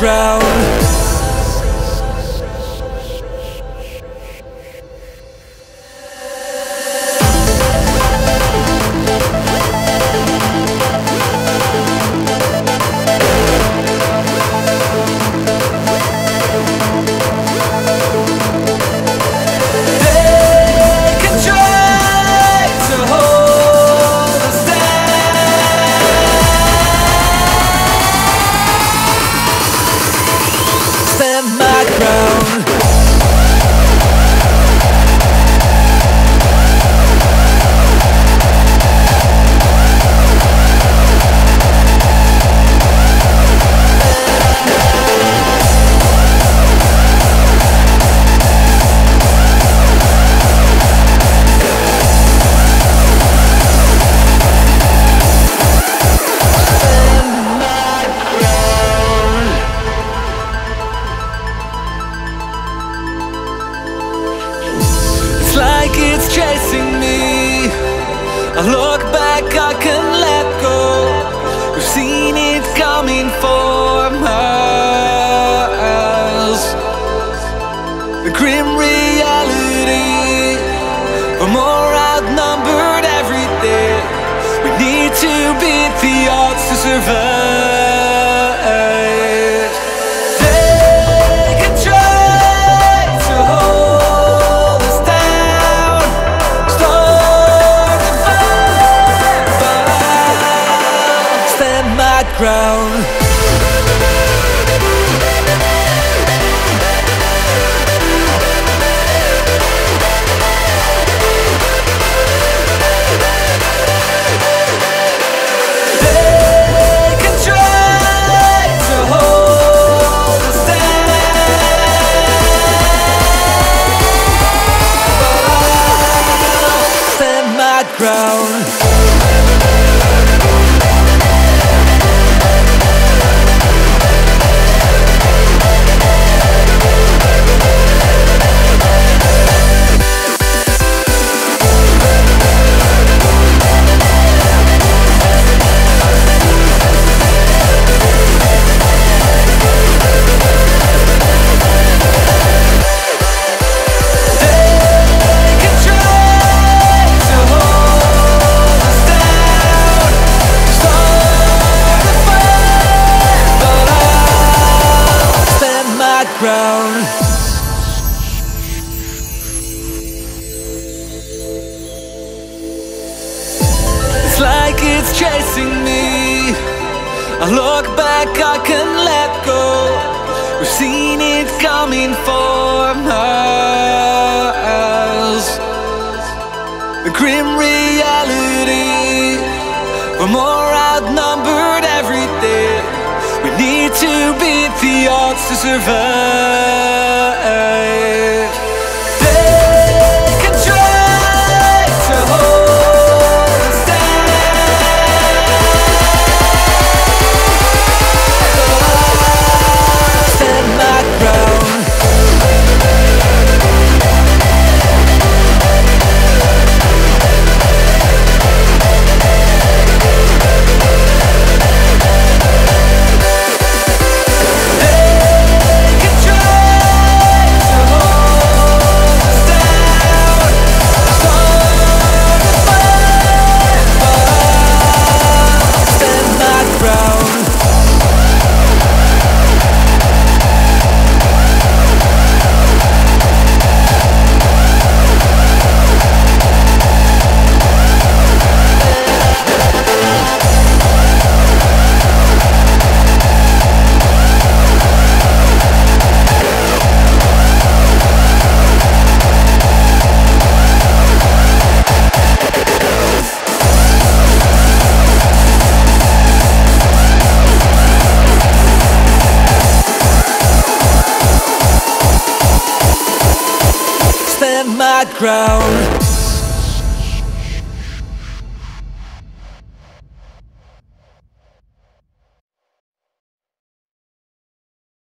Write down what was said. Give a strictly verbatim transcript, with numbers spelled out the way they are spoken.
ground. Like it's chasing me. I look back, I can let go. We've seen it coming for miles. The grim reality, we're more outnumbered every day. We need to beat the odds to survive. Ground. They can try to hold us down, but I'll stand my ground. Ground. It's like it's chasing me. I look back, I can let go. We've seen it coming for miles. The grim reality, we're more outnumbered every day. We need to beat the odds to survive. They can try to hold us down, but I'll stand my ground. My ground.